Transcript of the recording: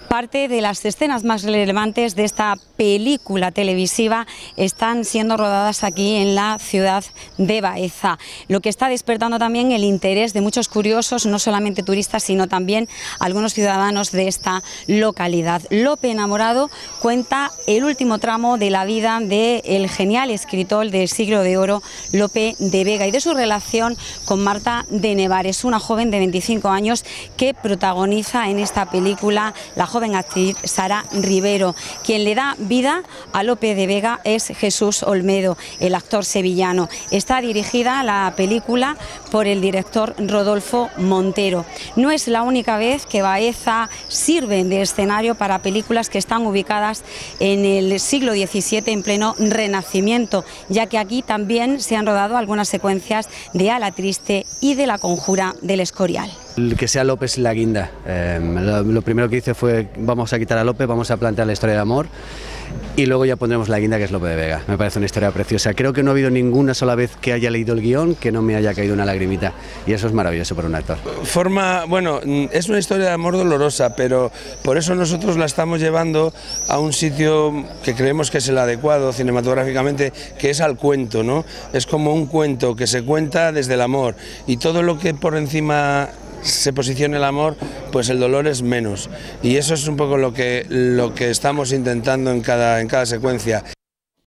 Parte de las escenas más relevantes de esta película televisiva están siendo rodadas aquí en la ciudad de Baeza, lo que está despertando también el interés de muchos curiosos, no solamente turistas, sino también algunos ciudadanos de esta localidad. Lope Enamorado cuenta el último tramo de la vida del genial escritor del siglo de oro, Lope de Vega, y de su relación con Marta de Nevares, una joven de 25 años que protagoniza en esta película la joven actriz Sara Rivero. Quien le da vida a Lope de Vega es Jesús Olmedo, el actor sevillano. Está dirigida la película por el director Rodolfo Montero. No es la única vez que Baeza sirve de escenario para películas que están ubicadas en el siglo XVII, en pleno Renacimiento, ya que aquí también se han rodado algunas secuencias de A la Triste y de La Conjura del Escorial. Que sea Lope es la guinda. Lo primero que hice fue: vamos a quitar a Lope, vamos a plantear la historia de amor y luego ya pondremos la guinda, que es Lope de Vega. Me parece una historia preciosa. Creo que no ha habido ninguna sola vez que haya leído el guión que no me haya caído una lagrimita, y eso es maravilloso para un actor. Bueno, es una historia de amor dolorosa, pero por eso nosotros la estamos llevando a un sitio que creemos que es el adecuado cinematográficamente, que es al cuento, ¿no? Es como un cuento que se cuenta desde el amor, y todo lo que por encima se posicione el amor, pues el dolor es menos, y eso es un poco lo que estamos intentando en cada secuencia.